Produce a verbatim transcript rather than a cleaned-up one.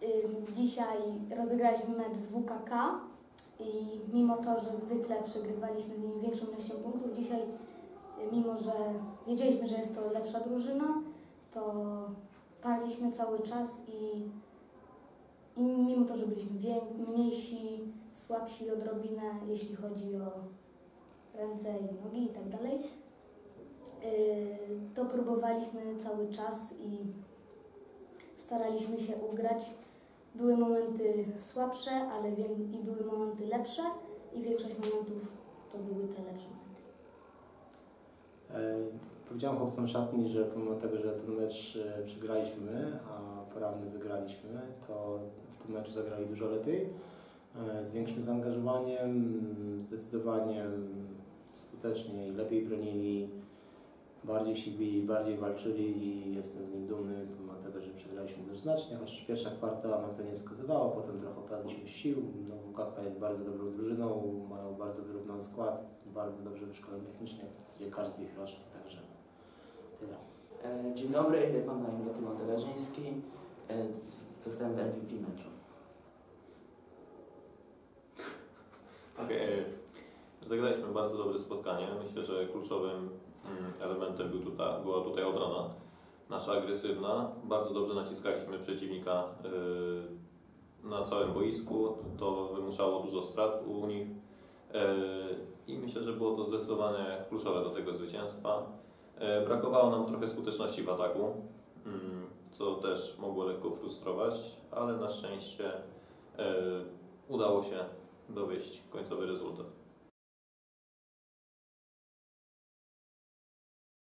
Dzisiaj rozegraliśmy mecz z W K K i mimo to, że zwykle przegrywaliśmy z nimi większą ilością punktów, dzisiaj, mimo że wiedzieliśmy, że jest to lepsza drużyna, to parliśmy cały czas i, i mimo to, że byliśmy mniejsi, słabsi odrobinę, jeśli chodzi o ręce i nogi i tak dalej, to próbowaliśmy cały czas i staraliśmy się ugrać. Były momenty słabsze, ale i były momenty lepsze i większość momentów to były te lepsze momenty. E, powiedziałem chłopcom szatni, że pomimo tego, że ten mecz e, przegraliśmy, a poranny wygraliśmy, to w tym meczu zagrali dużo lepiej, e, z większym zaangażowaniem, zdecydowanie skuteczniej, lepiej bronili, bardziej się bili, bardziej walczyli i jestem z nich dumny, pomimo tego, że przegraliśmy dość znacznie, chociaż pierwsza kwarta na to nie wskazywała, potem trochę opadliśmy sił. No, W K K jest bardzo dobrą drużyną, mają bardzo wyrównany skład, bardzo dobrze wyszkoleni technicznie, w zasadzie każdy ich rocznik, także tyle. Dzień dobry, mam na imię Tymon Deleżyński, zostałem M V P meczu. Okay. Zagraliśmy bardzo dobre spotkanie. Myślę, że kluczowym elementem był tutaj, była tutaj obrona nasza agresywna. Bardzo dobrze naciskaliśmy przeciwnika yy, na całym boisku. To wymuszało dużo strat u nich yy, i myślę, że było to zdecydowanie kluczowe do tego zwycięstwa. Yy, brakowało nam trochę skuteczności w ataku, yy, co też mogło lekko frustrować, ale na szczęście yy, udało się dowieść końcowy rezultat.